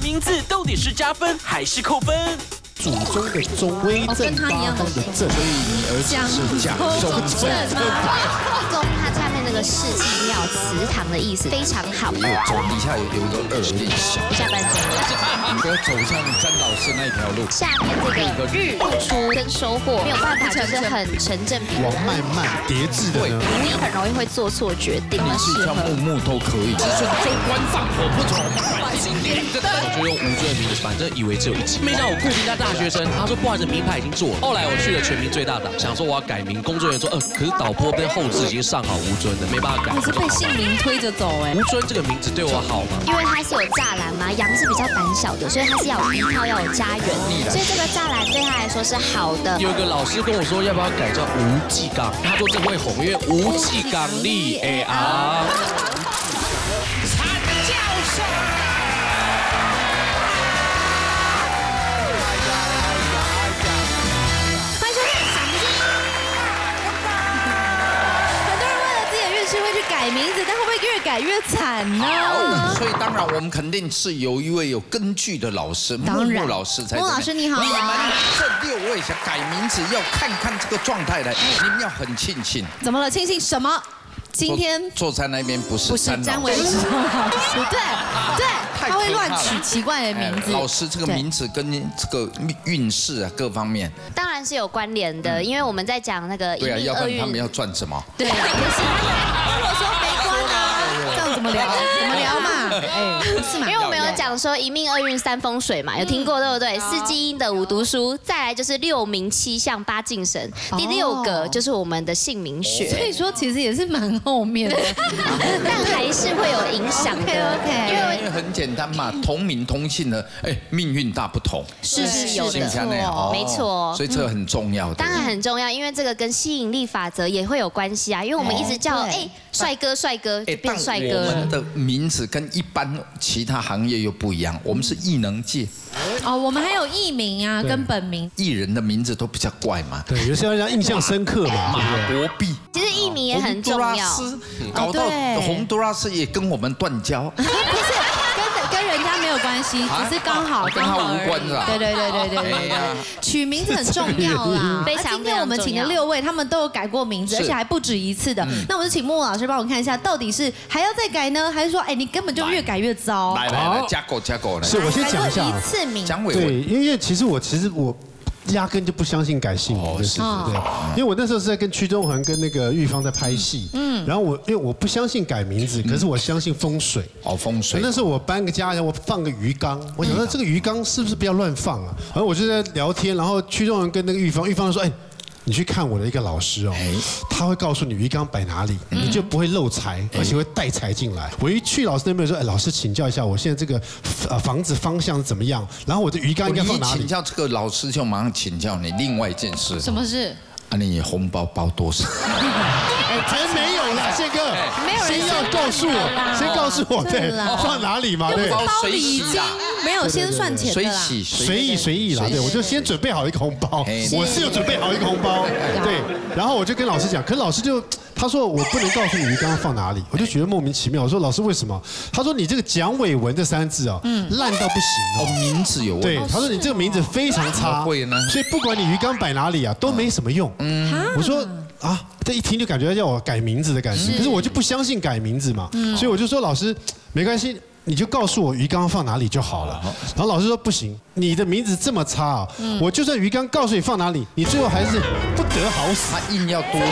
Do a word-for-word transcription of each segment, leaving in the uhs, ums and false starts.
名字到底是加分还是扣分？ 祖宗的宗，威震八方的震，所以你儿子是蒋中正。 宗它下面那个世纪庙祠堂的意思非常好。 有宗底下有有一个二有点小。 下半身。 不要走向詹老师那条路。 下面这个日付出跟收获没有办法，就是很成正比。 王慢慢叠字的呢， 你很容易会做错决定。 你是叫木木都可以。 只准州官放火不从，百姓点个灯。我就用吴尊的名字，反正以为只有一集。没想到我顾名他大学生，他说不好意思，名牌已经做了。后来我去了全民最大档，想说我要改名，工作人员说，呃，可是导播跟后置已经上好吴尊的，没办法改。 你是被姓名推着走哎。 吴尊这个名字对我好吗？ 因为它是有栅栏嘛，羊是比较胆小的，所以它是要有依靠，要有家园，所以这个栅栏对他来说是好的。 有一个老师跟我说，要不要改叫吴继刚？他说这会红，因为吴继刚力哎啊。惨叫声。 改名字，但会不会越改越惨呢？ 所以当然我们肯定是有一位有根据的老师，木木老师才。 木老师你好， 你们这六位想改名字，要看看这个状态来，你们要很庆幸。 怎么了？庆幸什么？今天坐在那边不是詹伟老师，对对，他会乱取奇怪的名字。 老师这个名字跟这个运势啊各方面， 当然是有关联的，因为我们在讲那个一命二运， 他们要赚什么？ 对，可是如果说没关啊， 这样怎么聊？怎么聊嘛？哎，是嘛？ 因为我们有讲说一命二运三风水嘛，有听过对不对？四积阴德五读书，再来就是六名七相八敬神，第六个就是我们的姓名学。 所以说其实也是蛮后面的， 但还是会有影响的。 OK， 因为很简单嘛，同名同姓的，哎，命运大不同。 是是有的，没错， 所以这个很重要的。 当然很重要，因为这个跟吸引力法则也会有关系啊。因为我们一直叫哎帅哥帅哥，就变帅哥。 我们的名字跟一般其他行业又不一样，我们是艺能界。 哦，我们还有艺名啊，跟本名。 艺人的名字都比较怪嘛。 对，有些让人家印象深刻嘛。 马国碧， 其实艺名也很重要。 搞到洪都拉斯也跟我们断交。 不是，跟跟人家没有关系，只是刚好跟他无关是吧？ 对对对对对对对，取名字很重要啦。 非常今天我们请的六位，他们都有改过名字，而且还不止一次的。那我就请木木老师帮我看一下，到底是还要再改呢，还是说，哎，你根本就越改越糟？ 来来来，加狗加狗来。 是我先讲一下。 一次名。 对，因为其实我其实我。压根就不相信改姓名的事情，对，因为我那时候是在跟屈中恒跟那个玉芳在拍戏，嗯，然后我因为我不相信改名字，可是我相信风水， 哦风水。 那时候我搬个家，我放个鱼缸，我想说这个鱼缸是不是不要乱放啊？然后我就在聊天，然后屈中恒跟那个玉芳，玉芳说，哎。你去看我的一个老师哦，他会告诉你鱼缸摆哪里，你就不会漏财，而且会带财进来。我一去老师那边说，哎，老师请教一下，我现在这个呃房子方向是怎么样？然后我的鱼缸应该放哪里？ 你请教这个老师，就马上请教你另外一件事。 什么事？ 啊，你红包包多少？ 还没有啦，宪哥， 没有人先要告诉我，先告诉我，对，放哪里嘛，对， 包里已经没有先算钱的啦， 随喜随意随意啦，对，我就先准备好一个红包，我是有准备好一个红包，对，然后我就跟老师讲，可是老师就他说我不能告诉你鱼缸放哪里，我就觉得莫名其妙，我说老师为什么？他说你这个蒋伟文这三字啊，烂到不行哦，名字有问题， 对，他说你这个名字非常差，所以不管你鱼缸摆哪里啊，都没什么用。嗯，我说啊，这一听就感觉要我改名字的感觉，可是我就不相信改名字嘛，所以我就说老师没关系，你就告诉我鱼缸放哪里就好了。然后老师说不行，你的名字这么差啊，我就算鱼缸告诉你放哪里，你最后还是不得好死。 他硬要多。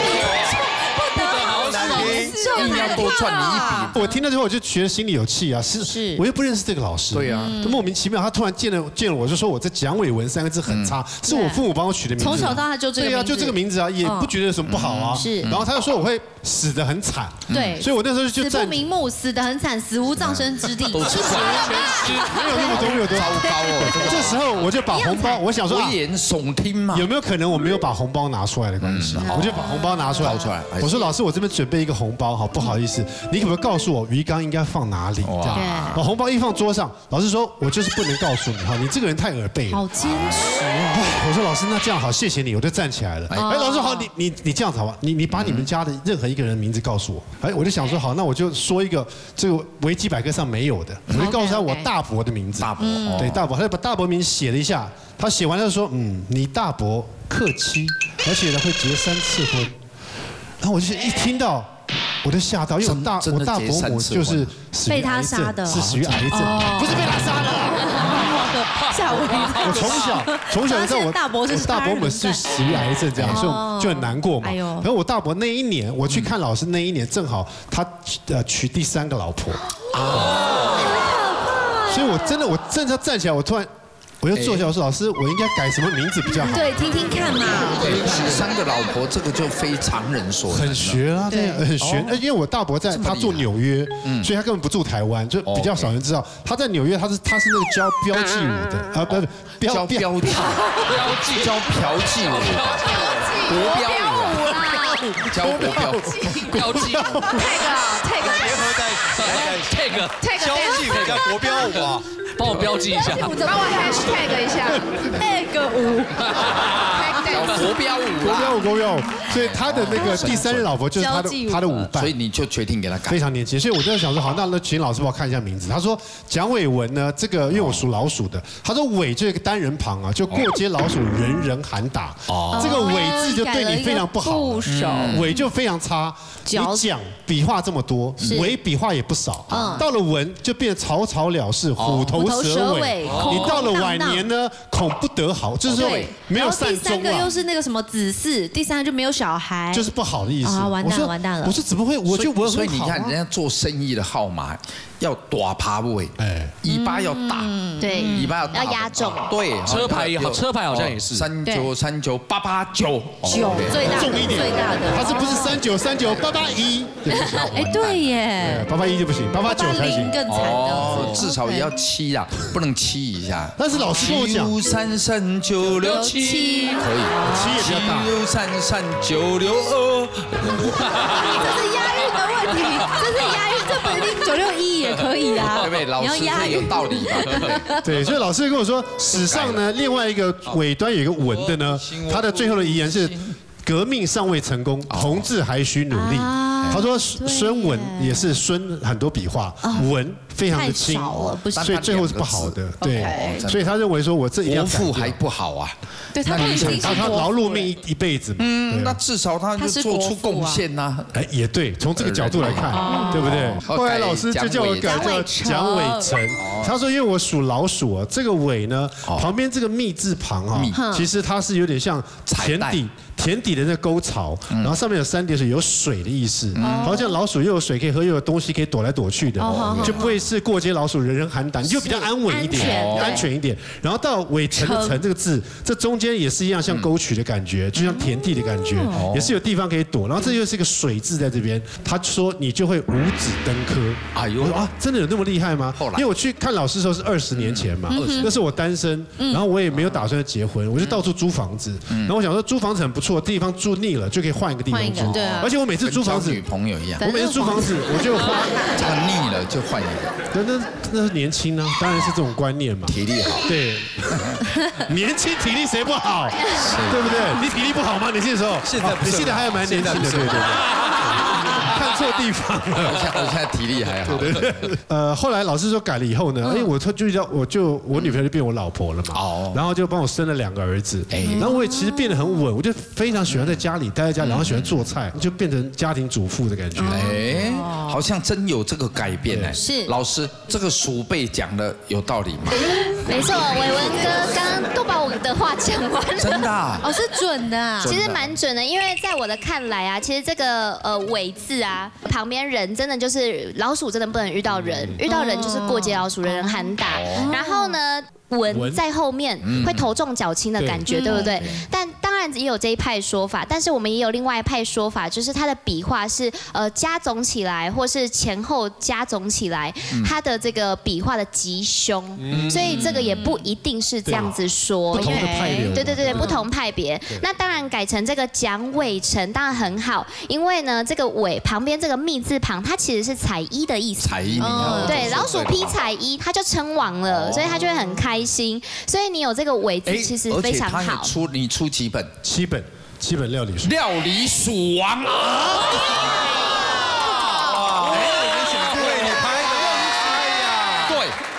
硬要多赚你一笔， 我听到之后我就觉得心里有气啊，是是，我又不认识这个老师， 对啊， 莫名其妙，他突然见了见了我就说我这蒋伟文三个字很差，是我父母帮我取的名字， 从小到大就这个， 对啊，就这个名字啊，也不觉得有什么不好啊，是，然后他又说我会死得很惨， 对， 所以我那时候就死不瞑目，死得很惨，死无葬身之地， 都是完全是没有那么多，没有多糟糕哦。 这时候我就把红包，我想说危言耸听嘛， 有没有可能我没有把红包拿出来的关系？我就把红包拿出来，我说老师，我这边准备一个红包，好不好意思，你可不可以告诉我鱼缸应该放哪里？这样，把红包一放桌上，老师说我就是不能告诉你哈，你这个人太耳背了。 好坚持啊！我说老师，那这样好，谢谢你，我就站起来了。哎，老师好，你你你这样子好吧？你你把你们家的任何一个人名字告诉我。哎，我就想说好，那我就说一个这个维基百科上没有的，我就告诉他我大伯的名字。大伯，对大伯，他就把大伯名写了一下。他写完了说，嗯，你大伯克妻，而且呢会结三次婚。然后我就一听到。我就吓到，因为我大我大伯母就是被他杀的， 是属于癌症，不是被他杀的。 吓我一跳！ 我从小从小知道我大伯是大伯母是属于癌症这样，所以就很难过嘛。然后我大伯那一年我去看老师，那一年正好他呃娶第三个老婆啊，所以我真的我正要站起来，我突然。我又坐下，我说老师，我应该改什么名字比较好？ 对，听听看嘛。 对，娶三个老婆，这个就非常人所很学啊，对，很学。因为我大伯在，他住纽约，所以他根本不住台湾，就比较少人知道。他在纽约，他是他是那个教标记舞的啊，不不， 教标记，标记教嫖妓舞，国标舞啦，教国标标记 ，tag tag 结合在一起 tag tag 交际舞加国标舞啊。 帮我标记一下， 帮我 hashtag 一下 ，tag 舞， 国标舞， 国标舞，国标舞。所以他的那个第三任老婆就是他的他的舞伴， 所以你就决定给他改， 非常年轻。所以我就想说，好，那那请老师帮我看一下名字。他说蒋伟文呢，这个因为我属老鼠的，他说伟这个单人旁啊，就过街老鼠人人喊打，这个伟字就对你非常不好，伟就非常差。你讲笔画这么多，伟笔画也不少，到了文就变草草了事，虎头蛇尾。你到了晚年呢，恐不得好，就是说没有善终啊。 第三个又是那个什么子嗣，第三个就没有小孩， 就是不好的意思。 啊，完蛋了，完蛋了。 我说怎么会？我就我所以你看人家做生意的号码要大趴尾，哎，尾巴要大， 对， 尾巴要大， 要压重， 对， 车牌也好，车牌好像也是三九三九八八九九最大重一点， 最大的， 它是不是三九三九八八一？ 哎，对耶， 八八一就不行，八八九才行， 更惨的， 至少也要七啦，不能七以下。 但是老师跟我讲， 七三三九六七可以， 七也比较大， 六三三九六二， 这是押韵的问题，这是押韵，这不一定九六一也可以啊。 对不对？老师这有道理吧？ 对，所以老师跟我说，史上呢，另外一个尾端有一个文的呢，他的最后的遗言是：革命尚未成功，同志还需努力。他说孙文也是孙很多笔画，文非常的轻，所以最后是不好的。对，所以他认为说我这一定要国父还不好啊。 对他他他劳碌命一一辈子嘛。 嗯，那至少他就做出贡献呐。 哎，也对，从这个角度来看，对不对？后来老师就叫我改叫蒋伟成。他说因为我属老鼠啊，这个伟呢旁边这个密字旁啊，其实它是有点像田底。田底的那沟槽，然后上面有三点水，有水的意思。好像老鼠又有水可以喝，又有东西可以躲来躲去的，就不会是过街老鼠人人喊打，你就比较安稳一点，安全一点。然后到尾城的城这个字，这中间也是一样，像沟渠的感觉，就像田地的感觉，也是有地方可以躲。然后这又是一个水字在这边，他说你就会五子登科。哎呦，我说啊，真的有那么厉害吗？因为我去看老师的时候是二十年前嘛，那是我单身，然后我也没有打算结婚，我就到处租房子。然后我想说租房子很不错。地方住腻了，就可以换一个地方住。 对啊， 而且我每次租房子， 女朋友一样。 我每次租房子，我就花， 他腻了就换一个。 那那那是年轻呢，当然是这种观念嘛。 体力好。 对，年轻体力谁不好？对不对？你体力不好吗？年轻的时候， 现在你现在还蛮年轻的，对对对。看错地方了， 我现在体力还好。 呃，后来老师说改了以后呢，哎，我就叫我就我女朋友就变我老婆了嘛，哦，然后就帮我生了两个儿子，哎，然后我也其实变得很稳，我就非常喜欢在家里待在家里，然后喜欢做菜，就变成家庭主妇的感觉。 哎，好像真有这个改变哎。 是老师，这个鼠辈讲的有道理吗？ 没错，伟文哥刚刚都把我的话讲完了。 真的？ 哦，是准的。 其实蛮准的，因为在我的看来啊，其实这个呃伟字啊。旁边人真的就是老鼠，真的不能遇到人，遇到人就是过街老鼠，人人喊打。然后呢，文在后面会头重脚轻的感觉，对不对？但当然也有这一派说法，但是我们也有另外一派说法，就是它的笔画是呃加总起来，或是前后加总起来，它的这个笔画的吉凶，所以这个也不一定是这样子说。 不同的派别。 对对对，不同派别。那当然改成这个蒋伟成当然很好，因为呢这个伟旁边这个密字旁，它其实是彩衣的意思。 彩衣， 对，老鼠披彩衣，它就称王了，所以它就会很开心。所以你有这个伟字，其实非常好。 出你出几本？ 七本，七本料理书。 料理鼠王啊！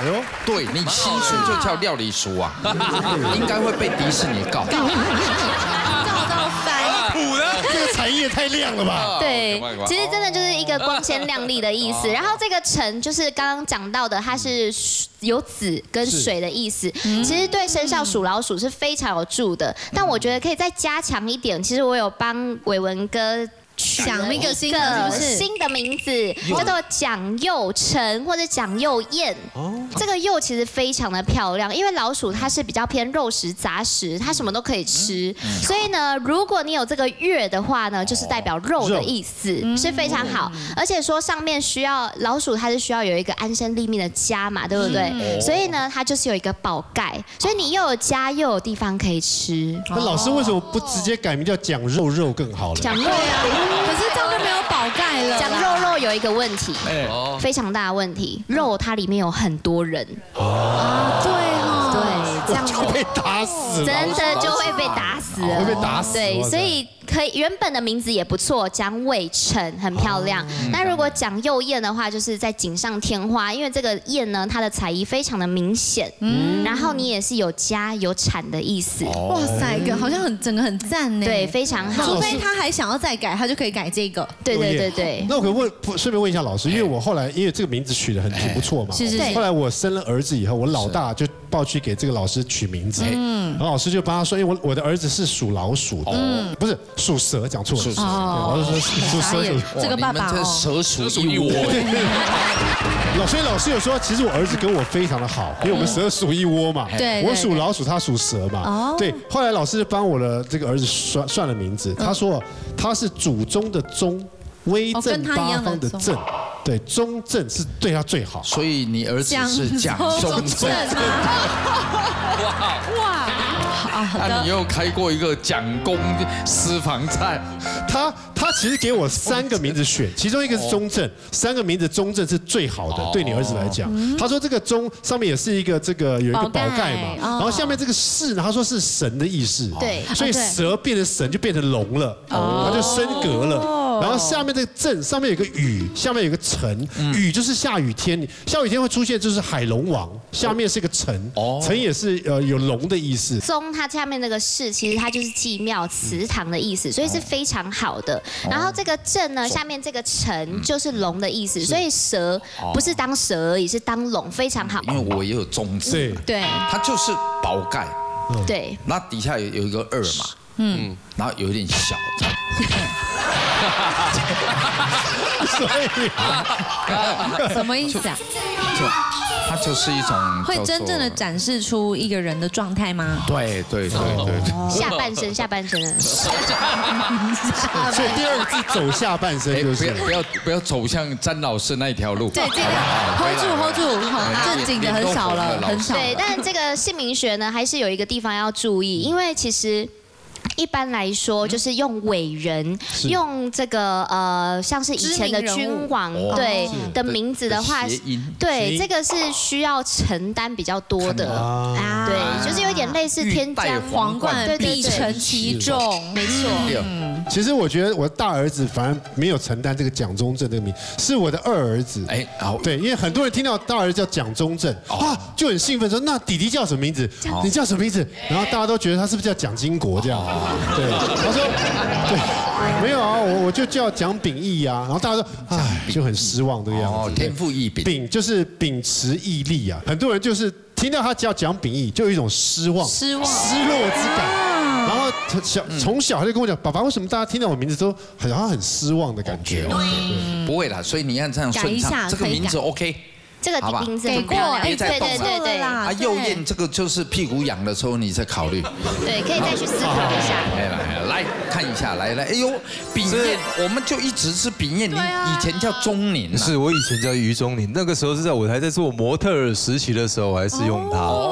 哎呦，对你新书就叫料理书啊，应该会被迪士尼告。 告到翻。 苦的，这个产业太亮了吧？ 对，其实真的就是一个光鲜亮丽的意思。然后这个辰就是刚刚讲到的，它是有子跟水的意思。其实对生肖属老鼠是非常有助的，但我觉得可以再加强一点。其实我有帮伟文哥。 想一个新的新的名字，叫做蒋佑成或者蒋佑燕。这个佑其实非常的漂亮，因为老鼠它是比较偏肉食杂食，它什么都可以吃。所以呢，如果你有这个月的话呢，就是代表肉的意思，是非常好。而且说上面需要老鼠，它是需要有一个安身立命的家嘛，对不对？所以呢，它就是有一个宝盖，所以你又有家又有地方可以吃。 那老师为什么不直接改名叫蒋肉肉更好了？ 蒋肉啊。 可是这样就没有宝盖了。 讲肉肉有一个问题，非常大的问题，肉它里面有很多人。 啊，对哦， 对，这样就被打死了， 真的就会被打死了， 会被打死。 对，所以可以原本的名字也不错，蒋伟成很漂亮。那如果蒋佑燕的话，就是在锦上添花，因为这个燕呢，它的彩衣非常的明显。嗯，然后你也是有家有产的意思。 哇塞，个好像很整个很赞呢。 对，非常好。 除非他还想要再改，他就可以改这个。 对对对对。 那我可以问，顺便问一下老师，因为我后来因为这个名字取得很挺不错嘛， 是是是。 后来我生了儿子以后，我老大就抱去给这个老师取名字，嗯，然后老师就帮他说，因为我我的儿子是属老鼠的，嗯，不是属蛇，讲错了，属蛇，老师说属蛇， 这个爸爸哦，蛇属一窝。 老所以老师有说，其实我儿子跟我非常的好，因为我们蛇属一窝嘛， 对， 我属老鼠，他属蛇嘛，哦，对。后来老师帮我的这个儿子算算了名字，他说他是祖宗的宗，威震八方的震。对，中正是对他最好， 所以你儿子是蒋中正。哇哇！那你又开过一个蒋公私房菜， 他他其实给我三个名字选，其中一个是中正，三个名字中正是最好的，对你儿子来讲。他说这个中上面也是一个这个有一个宝盖嘛，然后下面这个士呢，他说是神的意思， 对， 所以蛇变成神就变成龙了，他就升格了。然后下面这个正上面有个雨，下面有个辰，雨就是下雨天，下雨天会出现就是海龙王，下面是个辰，辰也是呃有龙的意思。 宗它下面那个士，其实它就是祭庙祠堂的意思，所以是非常好的。然后这个正呢，下面这个辰就是龙的意思，所以蛇不是当蛇而已，是当龙，非常好。 因为我也有中字， 对， 它就是宝盖， 对， 那底下有有一个二嘛，嗯，然后有一点小这样。 所以什么意思啊？ 就它就是一种会真正的展示出一个人的状态吗？ 对对对对， 下半身下半身。 所以第二个字走下半身就是。 不要不要走向詹老师那一条路。 对，这个 hold 住 hold 住，正经的很少了，很少。 对，但这个姓名学呢，还是有一个地方要注意，因为其实。一般来说，就是用伟人，用这个呃，像是以前的君王对的名字的话，对这个是需要承担比较多的啊，对，就是有点类似天将皇冠必承其重， 没错。 其实我觉得我大儿子反而没有承担这个蒋中正这个名，是我的二儿子。哎，对，因为很多人听到大儿子叫蒋中正啊，就很兴奋说：“那弟弟叫什么名字？你叫什么名字？”然后大家都觉得他是不是叫蒋经国这样？对，他说：“对，没有啊，我我就叫蒋秉义啊。”然后大家说：“哎，就很失望这个样子。” 天赋异禀， 秉就是秉持毅力啊。很多人就是听到他叫蒋秉义，就有一种失望、 失望、 失落之感。然后小从小他就跟我讲，爸爸为什么大家听到我名字都好像很失望的感觉？ 不会啦，所以你要这样顺畅，这个名字 OK。 这个名字给过， 别再动了。 对对对啊，右燕这个就是屁股痒的时候你再考虑。 对，可以再去思考一下。 来来来看一下，来来，哎呦，秉燕，我们就一直是秉燕，你以前叫钟宁。 是我以前叫于钟宁，那个时候是在我还在做模特儿时期的时候，还是用它。哦。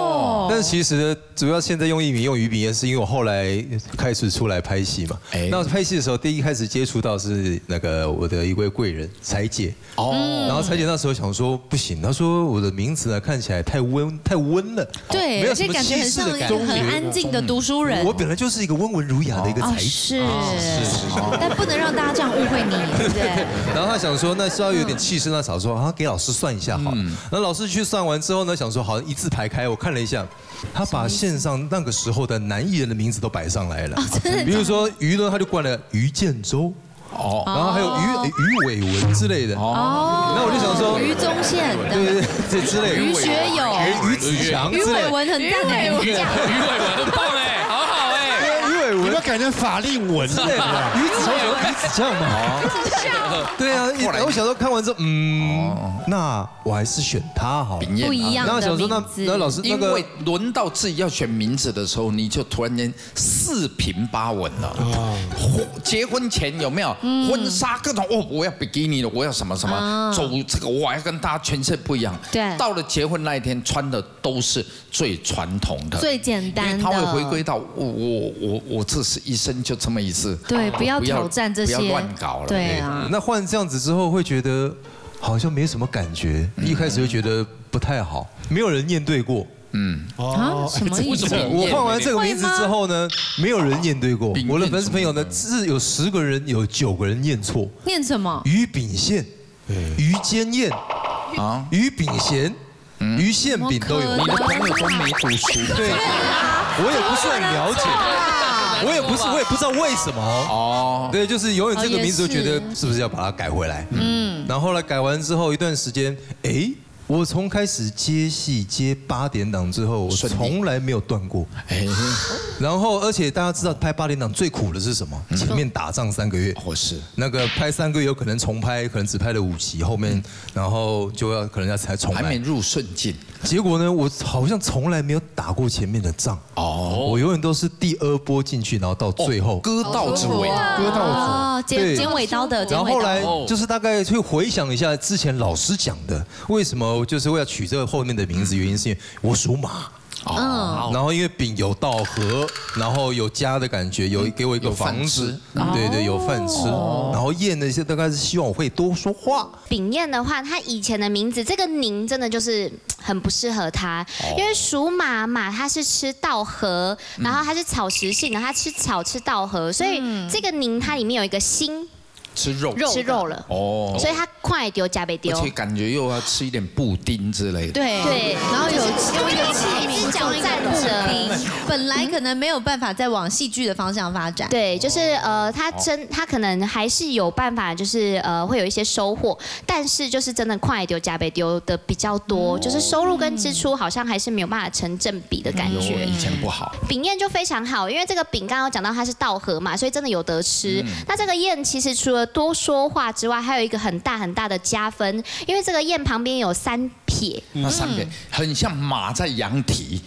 但其实呢，主要现在用艺名用于炳彦，是因为我后来开始出来拍戏嘛。那拍戏的时候，第一开始接触到是那个我的一位贵人彩姐。哦。然后彩姐那时候想说不行，她说我的名字呢看起来太温太温了， 对， 没有什么感觉很像一个很安静的读书人。 我本来就是一个温文儒雅的一个才子。 是。但不能让大家这样误会你，对不对？ 然后他想说，那稍微有点气势，那想说啊，给老师算一下好。然后老师去算完之后呢，想说好一字排开，我看了一下，他把线上那个时候的男艺人的名字都摆上来了。比如说于呢，他就冠了于建州。哦，然后还有于于伟文之类的。哦，那我就想说于宗宪， 对对对，之类的。 于学友、 于子强、 于伟文很赞哎， 于伟文很棒哎，好好哎。 于伟文， 你要改成法令纹之类的。 于子强有于子强嘛？对啊，后来我想说看完之后，嗯，那我还是选他好。 不一样的名字。 然后想说那那老师那个， 因为轮到自己要选名字的时候，你就突然间四平八稳了。结婚前有没有婚纱各种哦？我要比基尼的，我要什么什么，走这个我要跟大家全身不一样。 对。 到了结婚那一天，穿的都是最传统的、 最简单的。 因为他会回归到我我我我这是一生就这么一次。 对，不要挑战这些， 不要乱搞了。 对啊。 那换这样子之后，会觉得好像没什么感觉，一开始会觉得不太好，没有人念对过。嗯， 啊，什么意思？ 我换完这个名字之后呢，没有人念对过。我的粉丝朋友呢，是有十个人，有九个人念错。 念什么？ 于炳宪、于坚彦、啊，于炳贤、于宪炳都有。 你的朋友都没读书， 对，我也不是很了解，我也不是，我也不知道为什么。哦，对，就是永远这个名字，就觉得是不是要把它改回来？嗯，然后后来改完之后一段时间，哎。我从开始接戏接八点档之后，我从来没有断过。哎，然后而且大家知道拍八点档最苦的是什么？前面打仗三个月， 或是那个拍三个月有可能重拍，可能只拍了五集，后面然后就要可能要才重拍， 还没入顺境。 结果呢，我好像从来没有打过前面的仗。哦，我永远都是第二波进去，然后到最后割稻之尾， 割稻子，剪剪尾刀的。 然后后来就是大概去回想一下之前老师讲的，为什么就是为了取这个后面的名字，原因是因为我属马。哦，然后因为丙有稻禾，然后有家的感觉，有给我一个房子，对对，有饭吃。然后燕呢，大概是希望我会多说话。 丙燕的话，他以前的名字这个宁真的就是很不适合他，因为属马马它是吃稻禾，然后它是草食性的，它吃草吃稻禾，所以这个宁它里面有一个心。 吃肉， 吃肉了哦，所以他快丢加倍丢， 而且感觉又要吃一点布丁之类的。 对对，然后有用一个器皿装一个布丁，本来可能没有办法再往戏剧的方向发展。 对，就是呃，他真他可能还是有办法，就是呃会有一些收获，但是就是真的快丢加倍丢的比较多，就是收入跟支出好像还是没有办法成正比的感觉。 以前不好， 丙燕就非常好，因为这个丙刚刚讲到它是稻禾嘛，所以真的有得吃。那这个燕其实除了多说话之外，还有一个很大很大的加分，因为这个燕旁边有三撇， 那三撇很像马在羊蹄，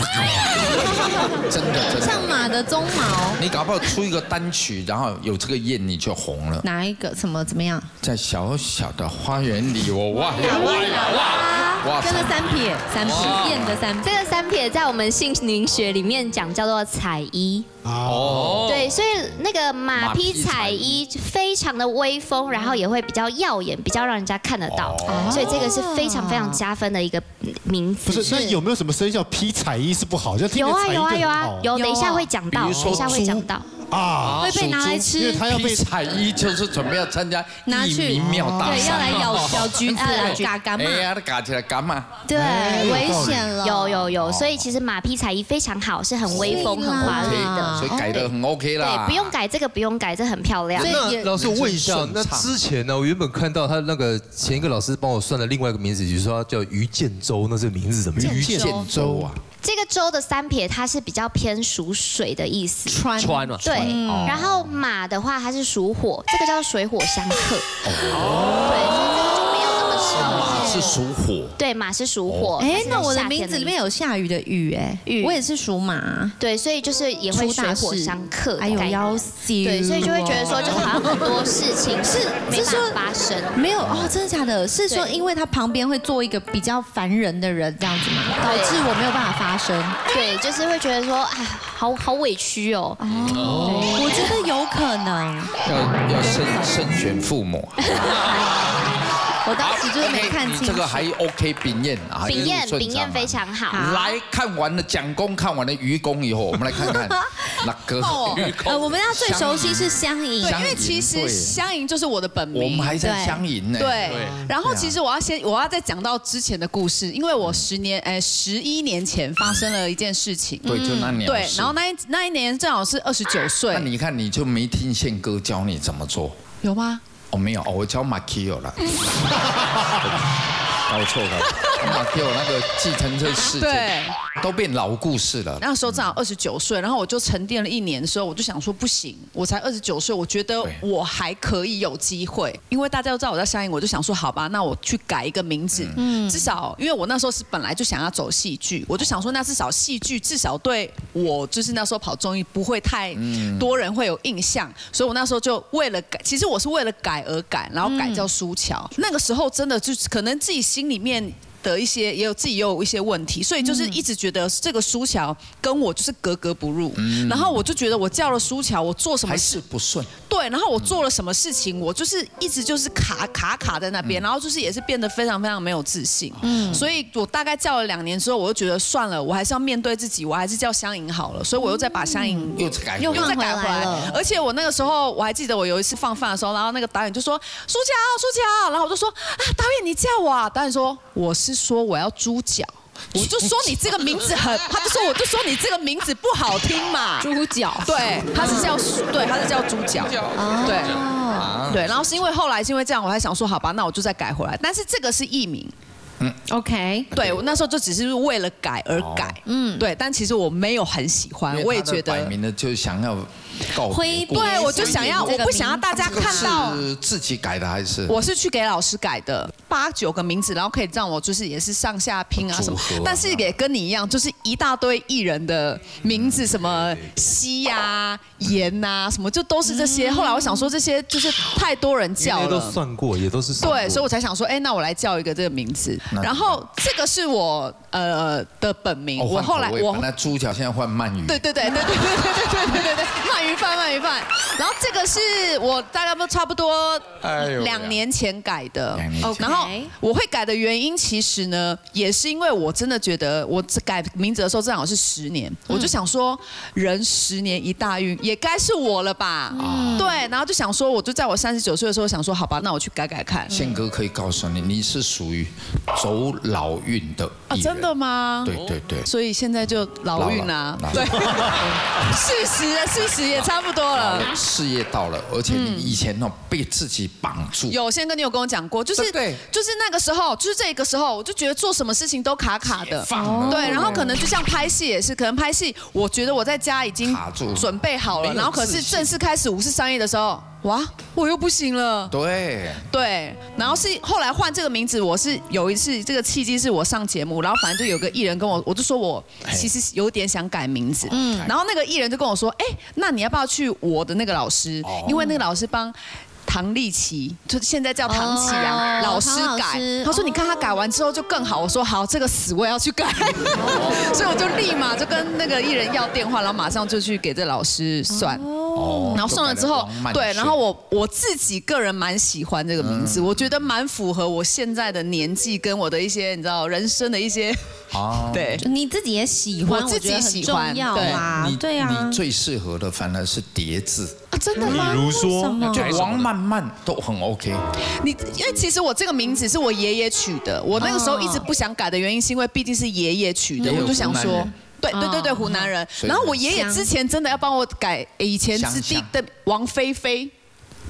真的真的像马的鬃毛。 你搞不好出一个单曲，然后有这个燕你就红了。 哪一个？什么？怎么样？ 在小小的花园里，我哇哇哇哇！真的三撇，三撇燕的三撇。这个三撇在我们姓名学里面讲叫做彩衣。哦，对，所以那个马匹彩衣非常的威风，然后也会比较耀眼，比较让人家看得到，所以这个是非常非常加分的一个名字。 不是，那有没有什么生肖披彩衣是不好？就有啊有啊有啊有，等一下会讲到，等一下会讲到。 啊， 会被拿来吃， 因为他要被彩衣，就是准备要参加拿去庙大赛， 对，要来咬咬橘子啊，嘎嘎嘛， 哎呀，嘎起来嘎嘛， 对，危险了， 有有有，所以其实马匹彩衣非常好，是很威风、很华丽的， 所以改得很 OK 啦。 对，不用改这个，不用改，这很漂亮。 那老师我问一下，那之前呢，我原本看到他那个前一个老师帮我算的另外一个名字，就是说叫于建州，那这个名字怎么？ 于建州啊。 这个州的三撇它是比较偏属水的意思， 川川嘛， 对。然后马的话它是属火，这个叫水火相克。哦，对，所以这个就没有那么马是属火。 对，马是属火。 哎，那我的名字里面有下雨的雨，哎，雨，我也是属马。 对，所以就是也会水火相克。 哎呦，要死！ 对，所以就会觉得说，就是好像很多事情是没办法发生。 没有哦，真的假的？是说因为他旁边会做一个比较烦人的人这样子吗？导致我没有办法发生。 对，就是会觉得说，哎，好好委屈哦。 哦，我觉得有可能。 要要慎慎选父母。 我当时就是没看清楚。 这个还 OK， 秉验啊， 秉验秉验非常好。 来看完了蒋公，看完了愚公以后，我们来看看那个愚公。 呃，我们要最熟悉是湘银， 对，因为其实湘银就是我的本名。 我们还在湘银呢。 对。然后其实我要先，我要再讲到之前的故事，因为我十年，哎，十一年前发生了一件事情。 对，就那年。 对，然后那一那一年正好是二十九岁。 那你看，你就没听宪哥教你怎么做？ 有吗？ 哦，没有哦，我教马 Q 了，搞错了，马 Q 那个计程车事件，都变老故事了。 那时候正好二十九岁，然后我就沉淀了一年的时候，我就想说不行，我才二十九岁，我觉得我还可以有机会，因为大家都知道我在湘银，我就想说好吧，那我去改一个名字，嗯，至少因为我那时候是本来就想要走戏剧，我就想说那至少戏剧至少对我就是那时候跑综艺不会太多人会有印象，所以我那时候就为了改，其实我是为了改而改，然后改叫书樵。那个时候真的就是可能自己心里面的一些也有自己也有一些问题，所以就是一直觉得这个书樵跟我就是格格不入。嗯、然后我就觉得我叫了书樵，我做什么事还是不顺。 对，然后我做了什么事情，我就是一直就是卡卡卡在那边，嗯、然后就是也是变得非常非常没有自信。嗯，所以我大概叫了两年之后，我就觉得算了，我还是要面对自己，我还是叫湘银好了。所以我又再把湘银、 嗯、又改又再改回来了。而且我那个时候我还记得我有一次放饭的时候，然后那个导演就说书樵书樵，然后我就说啊导演你叫我啊，导演说我是说我要猪脚。我就说你这个名字很，他就说我就说你这个名字不好听嘛。 猪脚， 对，他是叫对，他是叫猪脚，对，对。然后是因为后来是因为这样，我还想说好吧，那我就再改回来。但是这个是艺名。 嗯 ，OK， 对我那时候就只是为了改而改，嗯，对，但其实我没有很喜欢，我也觉得摆明了就想要告别， 对，我就想要，我不想要大家看到是自己改的还是？ 我是去给老师改的，八九个名字，然后可以让我就是也是上下拼啊什么，但是也跟你一样，就是一大堆艺人的名字，什么西呀、盐呐，什么就都是这些。后来我想说这些就是太多人叫了， 都算过，也都是算过对，所以我才想说，哎，那我来叫一个这个名字。然后这个是我呃的本名，我后来我那猪脚现在换鳗鱼， 对对对对对对对对对对，鳗鱼饭鳗鱼饭。然后这个是我大概不差不多两年前改的，然后我会改的原因其实呢，也是因为我真的觉得我改名字的时候正好是十年，我就想说人十年一大运，也该是我了吧？对，然后就想说，我就在我三十九岁的时候想说，好吧，那我去改改看。 宪哥可以告诉你，你是属于走老运的啊，真的吗？ 对对对， 所以现在就老运啊，对，事实的事实也差不多了。 事业到了，而且你以前哦被自己绑住。 有，宪哥你有跟我讲过，就是对，就是那个时候，就是这个时候，我就觉得做什么事情都卡卡的，对，然后可能就像拍戏也是，可能拍戏，我觉得我在家已经准备好了，然后可是正式开始五四商业的时候。哇，我又不行了。 对对，然后是后来换这个名字，我是有一次这个契机是我上节目，然后反正就有个艺人跟我，我就说我其实有点想改名字，嗯，然后那个艺人就跟我说，哎，那你要不要去我的那个老师？因为那个老师帮唐立淇，就现在叫唐启阳老师改，他说你看他改完之后就更好，我说好，这个死我也要去改，所以我就立马就跟那个艺人要电话，然后马上就去给这老师算。哦，然后送了之后，对，然后我我自己个人蛮喜欢这个名字，我觉得蛮符合我现在的年纪跟我的一些你知道人生的一些，啊，对， 你自己也喜欢， 我自己喜欢， 对，对啊， 你最适合的反而是叠字啊，真的吗？ 比如说， 就王漫漫都很 OK。 你因为其实我这个名字是我爷爷取的，我那个时候一直不想改的原因是因为毕竟是爷爷取的，我就想说。对对对对，湖南人。然后我爷爷之前真的要帮我改以前之第的王菲菲，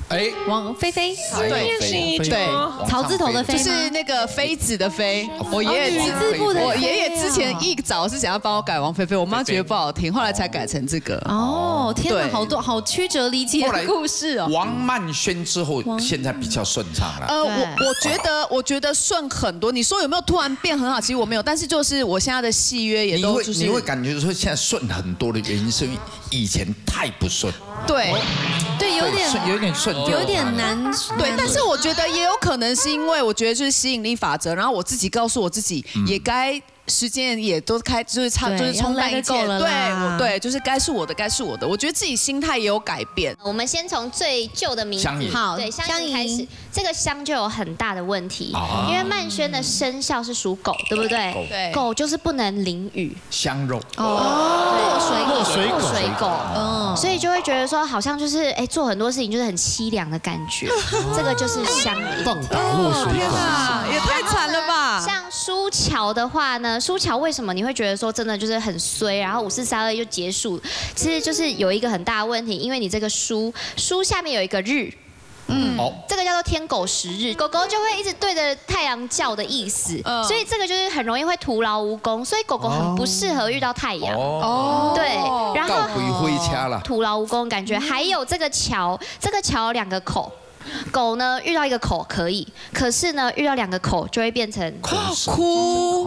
哎， 王菲菲， 对对， 草字头的菲， 就是那个妃子的妃。我爷爷女字部的， 我爷爷之前一早是想要帮我改王菲菲，我妈觉得不好听，后来才改成这个。 哦，天哪，好多好曲折离奇的故事哦。 王曼萱之后，现在比较顺畅了。 呃，我我觉得我觉得顺很多。你说有没有突然变很好？其实我没有，但是就是我现在的戏约也都就是。 你会感觉说现在顺很多的原因是以前太不顺。 对。 对，有点有点顺， 有点难。 对，但是我觉得也有可能是因为我觉得就是吸引力法则，然后我自己告诉我自己，也该时间也都开，就是差，就是冲淡一切。对，对，就是该是我的，该是我的。我觉得自己心态也有改变。 我们先从最旧的名字， 好， 对，香盈开始。这个香就有很大的问题，因为曼萱的生肖是属狗，对不对？ 对， 狗就是不能淋雨。 香肉。 哦，落水狗， 落水狗， 落水狗。嗯，所以就会觉得说，好像就是哎，做很多事情就是很凄凉的感觉。这个就是香盈。 棒打落水狗， 天哪，也太惨了吧！ 像舒乔的话呢，舒乔为什么你会觉得说真的就是很衰，然后五四三二就结束？其实就是有一个很大的问题，因为你这个书书下面有一个日。嗯，这个叫做天狗食日，狗狗就会一直对着太阳叫的意思，嗯、所以这个就是很容易会徒劳无功，所以狗狗很不适合遇到太阳。哦，对，然后徒劳无功感觉。还有这个桥，这个桥有两个口。狗呢遇到一个口可以，可是呢遇到两个口就会变成哭。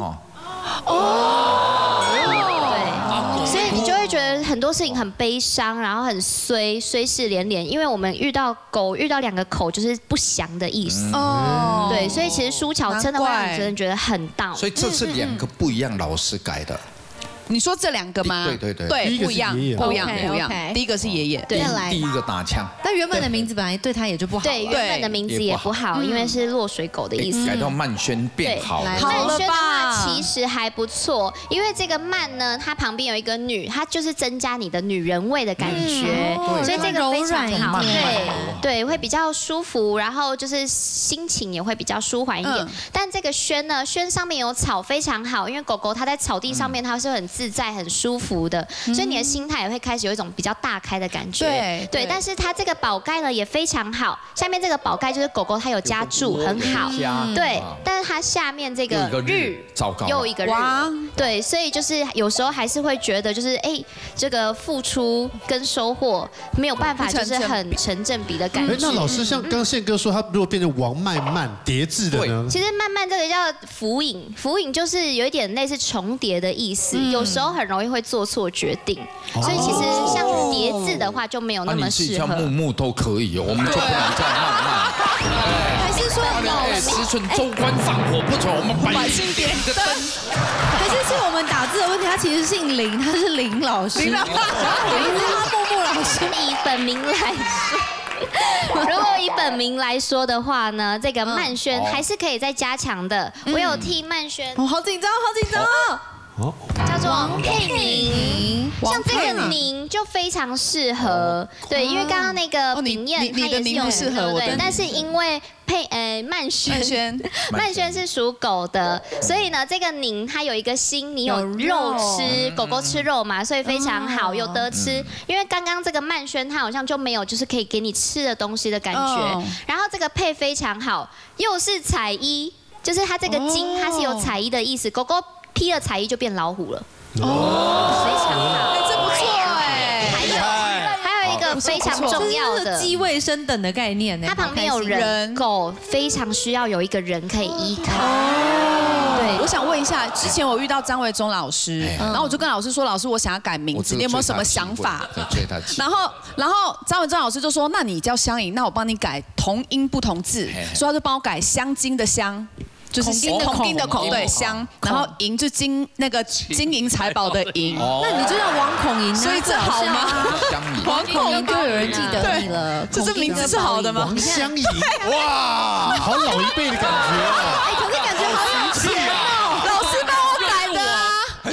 哦，对，所以你就会觉得很多事情很悲伤，然后很衰，衰事连连。因为我们遇到狗遇到两个口就是不祥的意思。哦，对，所以其实舒乔真的会让你真的觉得很down。 所以这是两个不一样老师改的。 你说这两个吗？ 对对对， 对，不一样，不一样，不一样。第一个是爷爷， 对， 第一个打枪。 但原本的名字本来对他也就不好。 对，原本的名字也不好，因为是落水狗的意思。 改到曼萱变好了。 曼萱的话其实还不错，因为这个曼呢，它旁边有一个女，它就是增加你的女人味的感觉，所以这个非常好。对对，会比较舒服，然后就是心情也会比较舒缓一点。但这个萱呢，萱上面有草非常好，因为狗狗它在草地上面它是很自在、很舒服的，所以你的心态也会开始有一种比较大开的感觉。对对，但是它这个宝盖呢也非常好，下面这个宝盖就是狗狗它有加注，很好。对，但是它下面这个日又一个日，对，所以就是有时候还是会觉得就是哎，这个付出跟收获没有办法就是很成正比的感觉。 那老师像刚刚宪哥说，他如果变成王曼曼叠字的呢？ 其实曼曼这个叫浮影，浮影就是有一点类似重叠的意思，有时候很容易会做错决定，所以其实像叠字的话就没有那么适合。 像木木都可以哦，我们就不能叫曼曼。 还是说老十寸州官放火不准，我们百姓点个灯。 还是是我们打字的问题，他其实姓林，他是林老师。林老师，林是他木木老师。 以本名来说。如果以本名来说的话呢，这个曼萱还是可以再加强的。我有替曼萱， 我好紧张，好紧张哦。叫做佩宁，像这个宁就非常适合，对，因为刚刚那个秉彦它也是有适合我的，但是因为佩呃曼萱，曼萱是属狗的，所以呢这个宁它有一个心，你有肉吃，狗狗吃肉嘛，所以非常好，有得吃。因为刚刚这个曼萱它好像就没有就是可以给你吃的东西的感觉，然后这个配非常好，又是彩衣，就是它这个金它是有彩衣的意思，狗狗。披了彩衣就变老虎了，哦，非常好， 这不错哎。 还有还有一个非常重要的鸡卫生等的概念呢， 它旁边有人，狗非常需要有一个人可以依靠。 对，我想问一下，之前我遇到张维忠老师，然后我就跟老师说，老师我想要改名字，你有没有什么想法？然后然后张维忠老师就说，那你叫香盈，那我帮你改同音不同字，所以他就帮我改香精的香。就是孔金的孔，对香，然后银就金那个金银财宝的银， 那你就叫王孔银， 所以这好吗？ 王孔银就有人记得你了， 这这名字是好的吗？ 王香银，哇，好老一辈的感觉哦。 哎，可是感觉好有钱哦， 老师帮我改的啊， 很有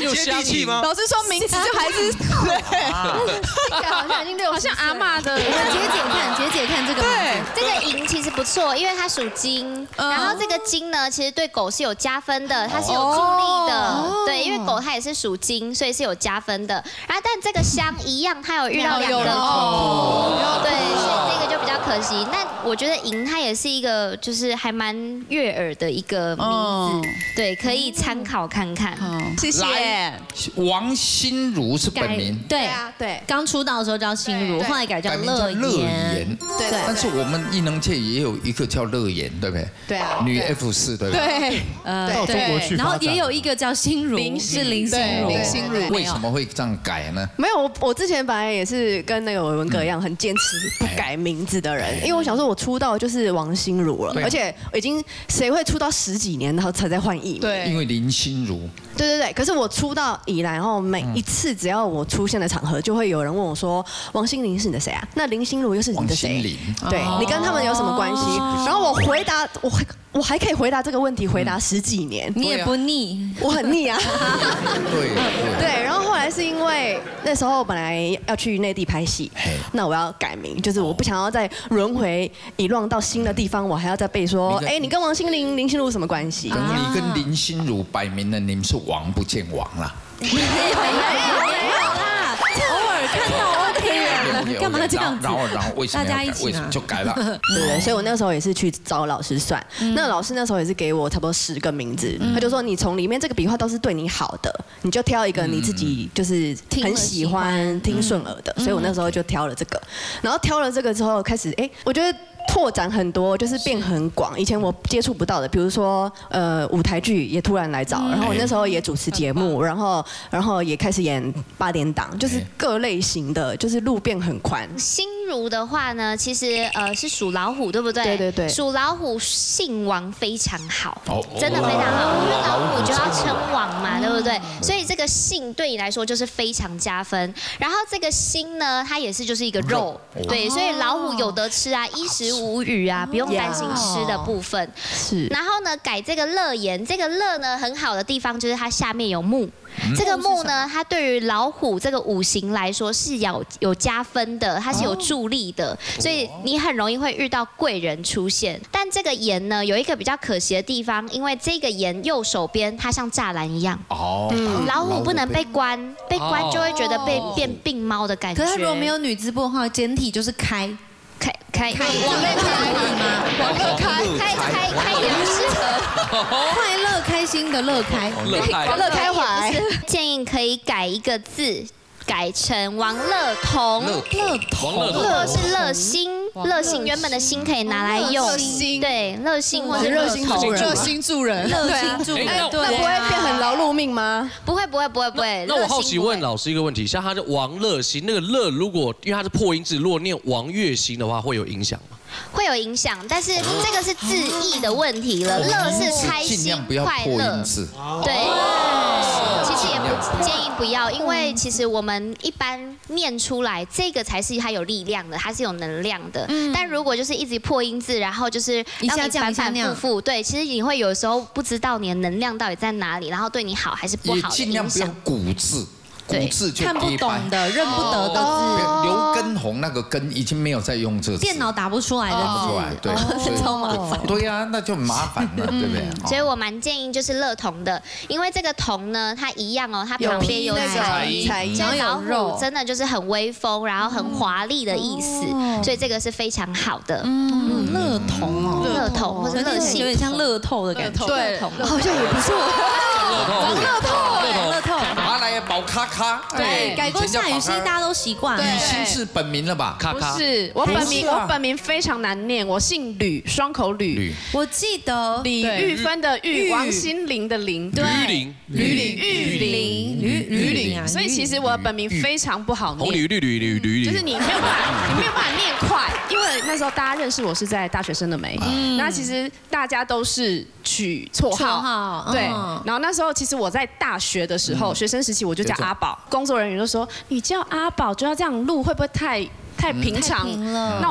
有接地气吗？ 老师说名字就还是对， 好像已经六， 好像阿嬷的。 姐姐看，姐姐看这个， 对，这个银其实不错，因为它属金，然后这个金呢，其实对狗是有加分的，它是有助力的，对，因为狗它也是属金，所以是有加分的。然后但这个香一样，它有遇到两个土，对，所以这个就比较可惜。那我觉得银它也是一个就是还蛮悦耳的一个名字，对，可以参考看看。 谢谢。 王心如是本名， 对啊，对，刚出道的时候叫心如，后来改叫乐乐言， 对。 但是我们艺能界也有一个叫乐言，对不对？ 对啊， 女 F 四，对不对？ 对，呃， 到中国去， 然后也有一个叫心如，是林心如， 林心如。 为什么会这样改呢？ 没有，我我之前本来也是跟那个文哥一样，很坚持不改名字的人，因为我想说，我出道就是王心如了，而且已经谁会出道十几年，然后才在换艺名？ 对， 因为林心如。 对对对，可是我出道以来，然后每一次只要我出现的场合，就会有人问我说：“王心凌是你的谁啊？那林心如又是你的谁？对你跟他们有什么关系？”然后我回答，我还我还可以回答这个问题，回答十几年， 你也不腻， 我很腻啊。 对对，然后后来是因为那时候本来要去内地拍戏，那我要改名，就是我不想要再轮回一浪到新的地方，我还要再背说：“哎，你跟王心凌、林心如什么关系？” 你跟林心如摆明了你们是王不见王啦。 没有没有啦，偶尔看到 OK 了，干嘛这样子？ 然后然后为什么要改？为什么就改了？ 对对，所以我那时候也是去找老师算，那老师那时候也是给我差不多十个名字，他就说你从里面这个笔画都是对你好的，你就挑一个你自己就是很喜欢、听顺耳的，所以我那时候就挑了这个，然后挑了这个之后开始，哎，我觉得。拓展很多，就是变很广。以前我接触不到的，比如说呃舞台剧也突然来找，然后我那时候也主持节目，然后然后也开始演八点档，就是各类型的，就是路变很宽。 心如的话呢，其实呃是属老虎，对不对？ 对对对。 属老虎姓王非常好，真的非常好，因为老虎就要称王嘛，对不对？所以这个姓对你来说就是非常加分。然后这个心呢，它也是就是一个肉，对，所以老虎有得吃啊，衣食无虞啊，不用担心吃的部分。是。然后呢，改这个乐言，这个乐呢很好的地方就是它下面有木。这个木呢，它对于老虎这个五行来说是有有加分的，它是有助力的，所以你很容易会遇到贵人出现。但这个言呢，有一个比较可惜的地方，因为这个言右手边它像栅栏一样，哦，老虎不能被关，被关就会觉得被变病猫的感觉。 可是它如果没有女字部的话，简体就是开。 开开开，往乐开吗？ 往乐开，开开开也不适合。 快乐开心的乐开， 乐开乐开怀。建议可以改一个字，改成王乐彤。 乐彤， 乐是乐心，乐心原本的心可以拿来用。对，乐心或者热心助人，热心助人， 热心助人。 那不会变很劳碌命吗？ 不会不会不会不会。 那我好奇问老师一个问题，像他的王乐心，那个乐如果因为它是破音字，如果念王月心的话，会有影响吗？ 会有影响，但是这个是字义的问题了。乐是开心快乐，对，其实也不建议不要，因为其实我们一般念出来这个才是它有力量的，它是有能量的。但如果就是一直破音字，然后就是让你反反复复，对，其实你会有时候不知道你的能量到底在哪里，然后对你好还是不好的影响。 也尽量不要古字。古字就看不懂的、认不得的字， 刘畊宏那个根已经没有在用这个字， 电脑打不出来的字， 打不出来，对， 超麻烦。 对呀，那就很麻烦了，对不对？ 所以我蛮建议就是乐童的，因为这个童呢，它一样哦，它旁边有彩衣，所以老虎真的就是很威风，然后很华丽的意思，所以这个是非常好的。 嗯，乐童哦， 乐童或者乐信， 有点像乐透的感觉， 对， 好像也不错。 乐透， 乐透，乐透， 拿来宝咖咖， 对，改过夏雨欣，大家都习惯。 雨欣是本名了吧？ 不是，我本名我本名非常难念，我姓吕，双口吕。 我记得李玉芬的玉，王心凌的凌， 对，吕玲， 吕玲，玉玲，吕吕玲。所以其实我的本名非常不好念。 红吕吕吕吕吕， 就是你没有办法，你没有办法念快，因为那时候大家认识我是在大学生的美，那其实大家都是取绰号，对。然后那时候其实我在大学的时候，学生时期我就叫阿宝，工作人员就说你叫阿宝就要这样录，会不会太太平常？那我就说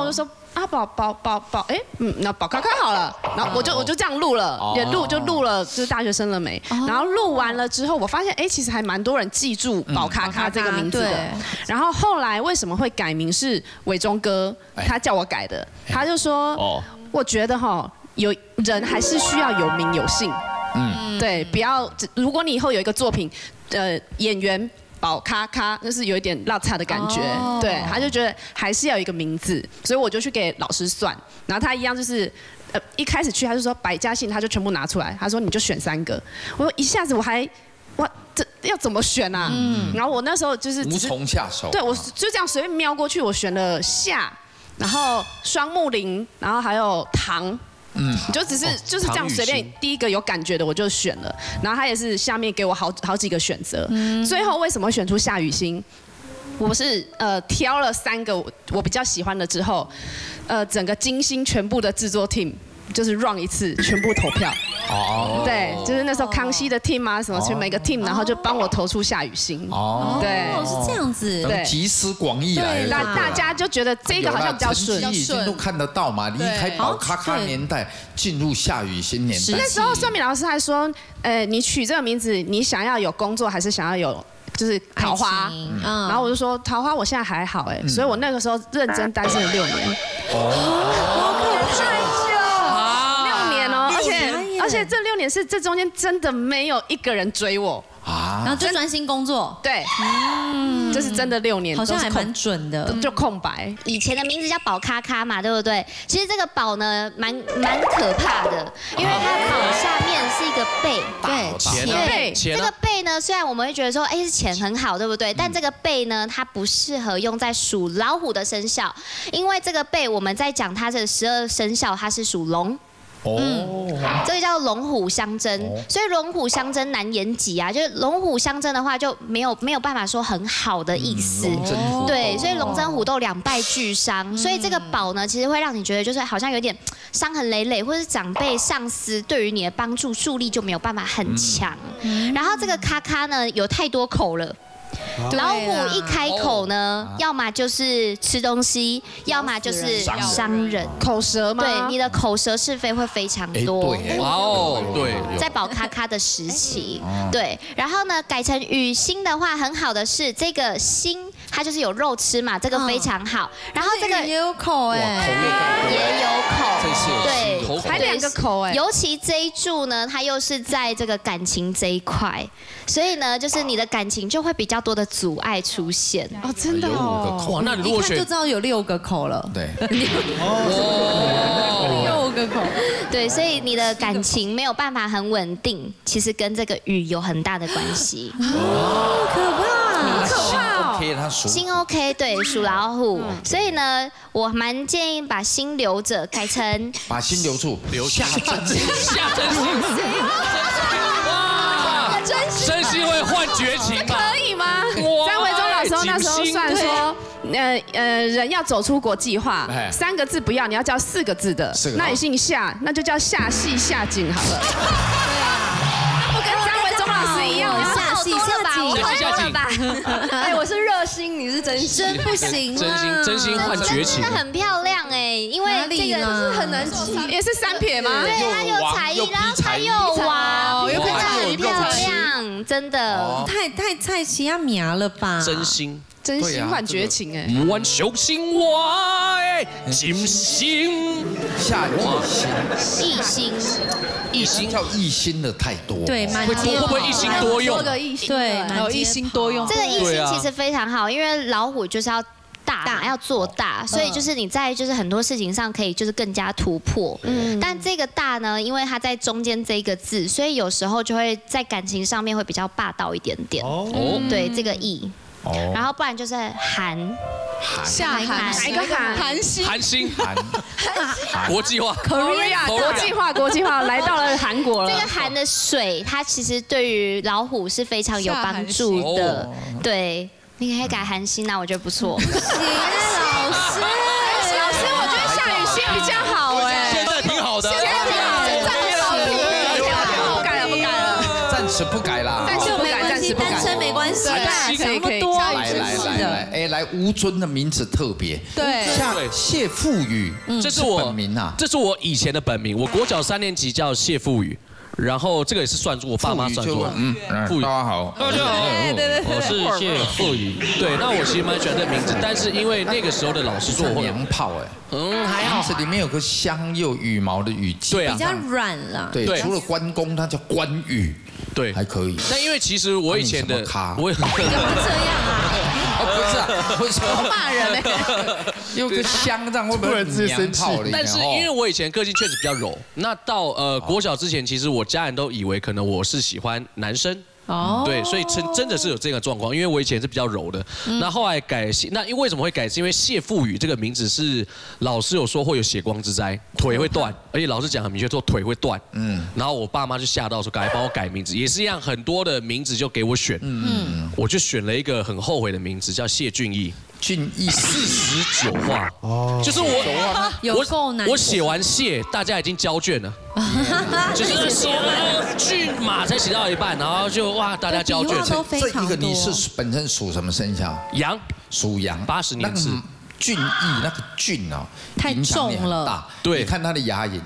啊宝宝宝宝，哎，嗯，那宝咖咖好了，然后我就我就这样录了，也录就录了，就是大学生了没？然后录完了之后，我发现哎，其实还蛮多人记住宝咖咖这个名字的。然后后来为什么会改名是伟忠哥他叫我改的，他就说，我觉得哈，有人还是需要有名有姓，嗯，对，不要如果你以后有一个作品，呃，演员。宝咖咖就是有一点落差的感觉，对，他就觉得还是要有一个名字，所以我就去给老师算，然后他一样就是，呃，一开始去他就说百家姓，他就全部拿出来，他说你就选三个，我说一下子我还，哇，这要怎么选啊？嗯，然后我那时候就是无从下手， 对我就这样随便瞄过去，我选了夏，然后双木林，然后还有唐。嗯，你就只是就是这样随便第一个有感觉的我就选了，然后他也是下面给我好好几个选择，最后为什么会选出夏雨欣？我是呃挑了三个我比较喜欢的之后，呃整个金星全部的制作 team 就是 run 一次全部投票。哦，对，就是那时候康熙的 team 啊什么，去每个 team， 然后就帮我投出夏雨欣。哦，对， 是这样子， 对，集思广益来了。 大大家就觉得这个好像比较顺， 已经都看得到嘛。离开宝咖咖年代，进入夏雨欣年代。 那时候算命老师还说，呃，你取这个名字，你想要有工作还是想要有？就是桃花，嗯，然后我就说桃花我现在还好哎，所以我那个时候认真单身了六年。哦，太久，六年哦，而且而且这六年是这中间真的没有一个人追我。 啊，然后就专心工作， 对，嗯，这是真的六年， 好像还蛮准的， 就空白。 以前的名字叫宝咖咖嘛，对不对？其实这个宝呢，蛮蛮可怕的，因为它宝下面是一个贝， 对，钱， 对，这个贝呢，虽然我们会觉得说，哎，是钱很好，对不对？但这个贝呢，它不适合用在属老虎的生肖，因为这个贝我们在讲它的十二生肖，它是属龙。哦，这个叫龙虎相争，所以龙虎相争难言吉啊，就是龙虎相争的话就没有没有办法说很好的意思，对，所以龙争虎斗两败俱伤，所以这个宝呢，其实会让你觉得就是好像有点伤痕累累，或者是长辈上司对于你的帮助助力就没有办法很强，然后这个咔咔呢有太多口了。老虎一开口呢，要么就是吃东西，要么就是伤人， 口舌吗？ 对，你的口舌是非会非常多。 哇哦，对， 在宝咖咖的时期，对，然后呢，改成雨欣的话，很好的是这个欣，它就是有肉吃嘛，这个非常好。然后这个也有口哎， 也有口， 对，还两个口哎。 尤其这一柱呢，它又是在这个感情这一块，所以呢，就是你的感情就会比较多的阻碍出现。 哦，真的哦。 哇，那你如果选就知道有六个口了。 对。 哦，六个口。 对，所以你的感情没有办法很稳定，其实跟这个雨有很大的关系。 哦，可怕， 可怕哦。 心 OK， 对，属老虎，所以呢，我蛮建议把心留着，改成把心留住， 留下真心，下真心。哇，真心会换绝情吗？ 可以吗？张维忠老师那时候算说，呃呃，人要走出国计划，三个字不要，你要叫四个字的。那你姓夏，那就叫夏戏夏景好了。对啊，不跟张维忠老师一样， 夏戏夏景， 我好多了吧？ 哎，我是热心，你是真心， 真不行， 真心真心换绝情， 真的很漂亮哎，因为这个是很难记， 也是三撇吗？ 对，它有才艺，然后它又王，真的很漂亮，真的。 太太太奇亚米了吧？ 真心。 真心换绝情哎！ 换小心话，真心下一心， 一心叫一心的太多， 对， 会多会不会一心多用？ 对， 有一心多用。 这个一心其实非常好，因为老虎就是要大嘛，要做大，所以就是你在就是很多事情上可以就是更加突破。嗯，但这个大呢，因为它在中间这一个字，所以有时候就会在感情上面会比较霸道一点点。哦，对，这个义。哦，然后不然就是韩， 夏韩，哪一个韩？韩星， 韩星，韩，国际化 ，Korea， 国际化，国际化，来到了韩国了。 这个韩的水，它其实对于老虎是非常有帮助的。对，你可以改韩星啊，我觉得不错。 行，老师， 老师，我觉得夏雨欣比较好哎， 现在挺好的， 现在挺好，暂时不改了，不改了， 暂时不改啦， 暂时不改，暂时。 是单身没关系啦，想那么多。 来来来来，哎，来吴尊的名字特别， 对， 像谢富宇， 这是我本名啊， 这是我以前的本名，我国小三年级叫谢富宇。然后这个也是算出我爸妈算出来， 嗯，富宇，大家好， 大家好，我是谢富宇。对，那我其实蛮喜欢这名字，但是因为那个时候的老师说我娘炮哎，嗯，还好，这里面有个香又羽毛的羽， 对啊， 比较软啦。 对，除了关公，他叫关羽， 对， 还可以。 但因为其实我以前的， 我干嘛这样啊？ 不是啊，不是骂人嘞， 有个香这样会不会娘炮的？ 但是因为我以前个性确实比较柔，那到呃国小之前，其实我家人都以为可能我是喜欢男生。哦，对，所以真真的是有这个状况，因为我以前是比较柔的，那后来改谢，那因为什么会改？是因为谢富宇这个名字是老师有说会有血光之灾，腿会断，而且老师讲很明确说腿会断，嗯，然后我爸妈就吓到说赶快帮我改名字，也是一样，很多的名字就给我选，嗯，我就选了一个很后悔的名字叫谢俊逸。 俊逸四十九画哦，就是我有够难， 我写完谢，大家已经交卷了，就是写骏马才写到一半，然后就哇，大家交卷。 这一个你是本身属什么生肖？ 羊， 属羊， 八十年次。 俊逸那个俊啊， 太重了， 对，你看他的牙龈。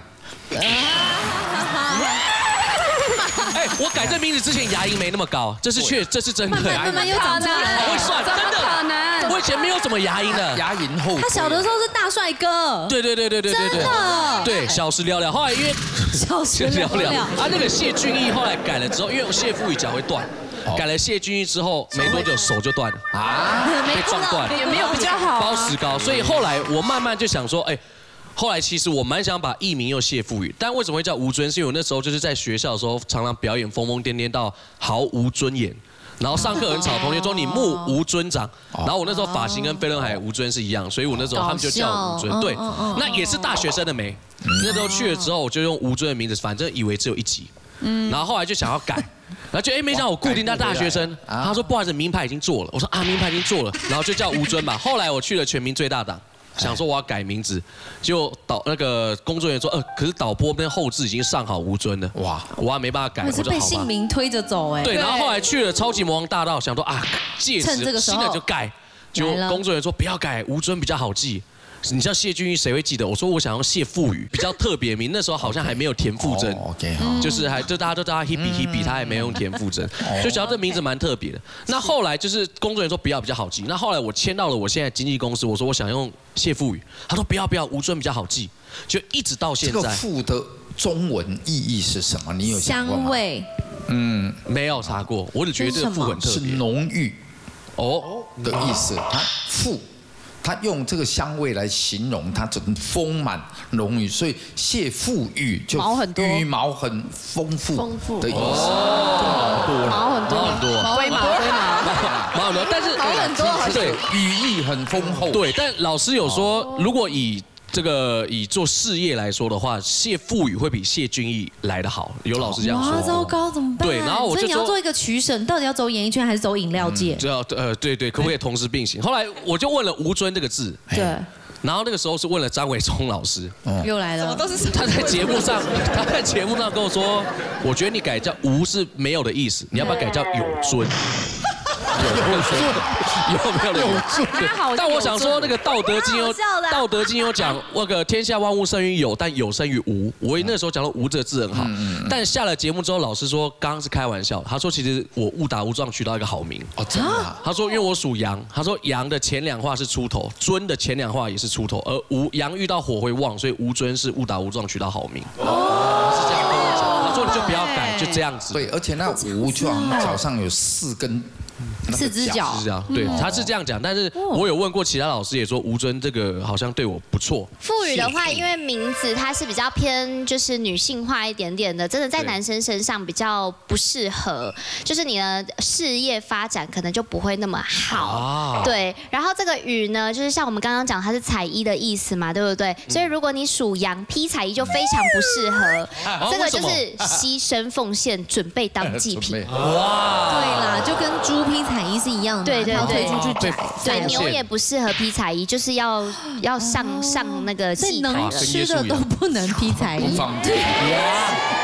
哎，我改这名字之前牙龈没那么高，这是确，这是真的。 慢慢又长出来， 会算，真的可能。我以前没有怎么牙龈的， 牙龈厚。 他小的时候是大帅哥。 对对对对对对对。 真的。 对，小时了了，后来因为小时了了， 啊那个谢俊逸后来改了之后，因为谢富宇脚会断，改了谢俊逸之后没多久手就断了啊，被撞断， 也没有比较好。 包石膏，所以后来我慢慢就想说，哎。后来其实我蛮想把艺名又谢富宇，但为什么会叫吴尊？是因为我那时候就是在学校的时候，常常表演疯疯癫癫到毫无尊严，然后上课很吵，同学说你目无尊长，然后我那时候发型跟飞轮海吴尊是一样，所以我那时候他们就叫我吴尊。对，那也是大学生的美。那时候去了之后，我就用吴尊的名字，反正以为只有一集，然后后来就想要改。然后就哎，没想到我固定到大学生，他说不好意思，名牌已经做了。我说啊，名牌已经做了，然后就叫吴尊吧。后来我去了全民最大档。想说我要改名字，就导那个工作人员说，呃，可是导播跟后置已经上好吴尊了，哇，我还没办法改， 我是被姓名推着走哎。 对，然后后来去了超级魔王大道，想说啊，戒指新的就改，就工作人员说不要改，吴尊比较好记。你像谢俊逸，谁会记得？我说我想用谢富宇，比较特别名。那时候好像还没有田馥甄，就是还就大家都叫他 Hebe Hebe， 他还没用田馥甄，就觉得这名字蛮特别的。那后来就是工作人员说不要比较好记。那后来我签到了我现在经纪公司，我说我想用谢富宇，他说不要不要，吴尊比较好记，就一直到现在。 这个富的中文意义是什么？你有想过吗？ 香味。 嗯，没有查过，我只觉得这个富很特别， 是浓郁哦的意思。它富。他用这个香味来形容它整个丰满浓郁，所以谢富宇就毛很多， 羽毛很丰富丰富的意思， 毛多， 毛很多， 毛很多， 龟毛龟毛， 毛很多，但是毛很多， 对，语义很丰厚。 对，但老师有说，如果以这个以做事业来说的话，谢富宇会比谢俊逸来得好，有老师这样说。 哇，糟糕，怎么办？ 对，然后我就所以你要做一个取舍，到底要走演艺圈还是走饮料界？ 就要呃，对对，可不可以同时并行？后来我就问了吴尊这个字， 对。 然后那个时候是问了张伟忠老师， 又来了， 都是他在节目上，他在节目上跟我说，我觉得你改叫吴是没有的意思，你要不要改叫有尊？有尊，有没有有尊？但我想说，那个《道德经》有《道德经》有讲，那个天下万物生于有，但有生于无。我那时候讲到无这个字很好，但下了节目之后，老师说刚刚是开玩笑，他说其实我误打误撞取到一个好名。 哦，真的？ 他说因为我属羊，他说羊的前两画是出头，尊的前两画也是出头，而无羊遇到火会旺，所以无尊是误打误撞取到好名。哦，是这样跟我讲。他说你就不要改，就这样子。 对，而且那无就好像脚上有四根。 四只脚是这样，对，他是这样讲，但是我有问过其他老师，也说吴尊这个好像对我不错。 富宇的话，因为名字它是比较偏就是女性化一点点的，真的在男生身上比较不适合，就是你的事业发展可能就不会那么好。对，然后这个宇呢，就是像我们刚刚讲，它是彩衣的意思嘛，对不对？所以如果你属羊，披彩衣就非常不适合，这个就是牺牲奉献，准备当祭品。 哇，对啦，就跟猪披彩衣是一样的， 对对对， 出去宰。 对，牛也不适合披彩衣，就是要要上上那个祭台的， 吃的都不能披彩衣。 对。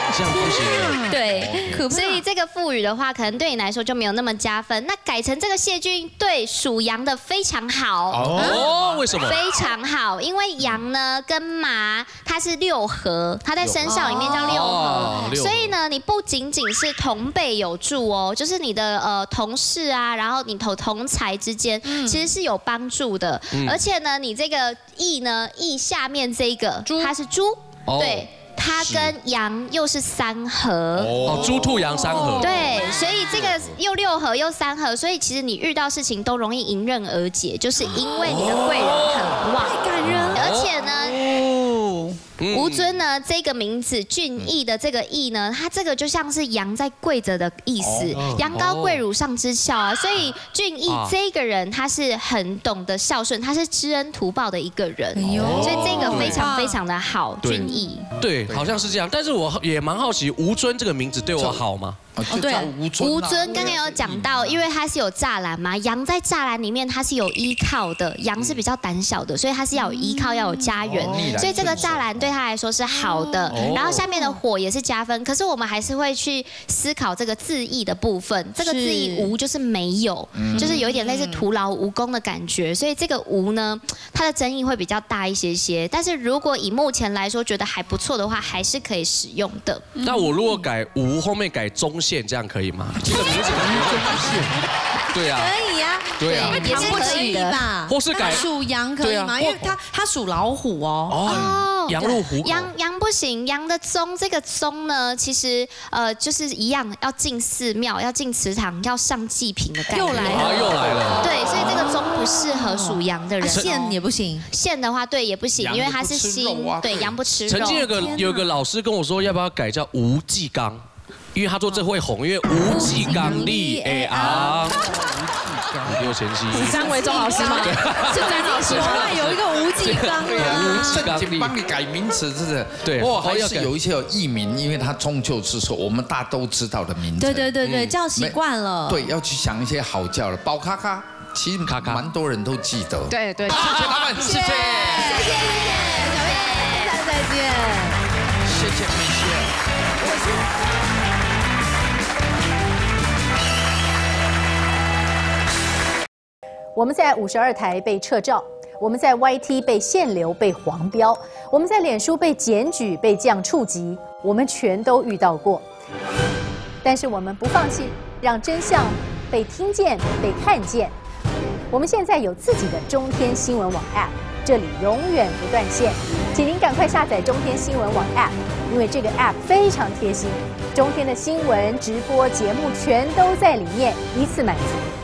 这样不行。 对，所以这个腹语的话，可能对你来说就没有那么加分。那改成这个谢俊对属羊的非常好。 哦，为什么？ 非常好，因为羊呢跟马它是六合，它在生肖里面叫六合，所以呢，你不仅仅是同辈有助哦，就是你的呃同事啊，然后你同同才之间，其实是有帮助的。而且呢，你这个翼呢，翼下面这个它是猪，对。它跟羊又是三合哦，猪兔羊三合。 对，所以这个又六合又三合，所以其实你遇到事情都容易迎刃而解，就是因为你的贵人很旺， 太感人了。 而且呢，吴尊呢这个名字俊逸的这个逸呢，它这个就像是羊在跪着的意思，羊羔跪乳上之孝啊，所以俊逸这个人他是很懂得孝顺，他是知恩图报的一个人，所以这个非常非常的好，俊逸。 对，好像是这样，但是我也蛮好奇，吴尊这个名字对我好吗？ 哦，对，吴尊刚刚有讲到，因为它是有栅栏嘛，羊在栅栏里面它是有依靠的，羊是比较胆小的，所以它是要有依靠，要有家园，所以这个栅栏对它来说是好的。然后下面的火也是加分，可是我们还是会去思考这个字义的部分，这个字义无就是没有，就是有一点类似徒劳无功的感觉，所以这个无呢，它的争议会比较大一些些。但是如果以目前来说觉得还不错的话，还是可以使用的。 那我如果改无后面改中线，这样可以吗？这个名字改中线，对啊， 可以呀， 对啊， 也是可以的吧？ 或是改属羊可以吗？因为它它属老虎哦。 哦， 羊入虎口。 羊羊不行，羊的宗这个宗呢，其实呃就是一样，要进寺庙，要进祠堂，要上祭品的概念。 又来了， 又来了。 对，所以这个宗不适合属羊的人。 线也不行， 线的话对也不行，因为它是心，对羊不吃肉。 曾经有个有个老师跟我说，要不要改叫吴继刚？因为他说这会红，因为吴继刚力哎啊，五六前期是张维忠老师吗？ 是张老师吗？有一个吴继刚吴继刚帮你改名词，是不是？ 对， 哇，还是有一些有艺名，因为它终究是说我们大都知道的名字。 对对对对，叫习惯了。 对，要去想一些好叫的，宝咖咖，其实卡卡蛮多人都记得。 对对， 谢谢他们，谢谢，谢谢谢谢，小妹，下次再见。 谢谢米歇。 我们在五十二台被撤照，我们在 Y T 被限流、被黄标，我们在脸书被检举、被降触及，我们全都遇到过。但是我们不放弃，让真相被听见、被看见。我们现在有自己的中天新闻网 App， 这里永远不断线，请您赶快下载中天新闻网 App， 因为这个 App 非常贴心，中天的新闻、直播节目全都在里面，一次满足。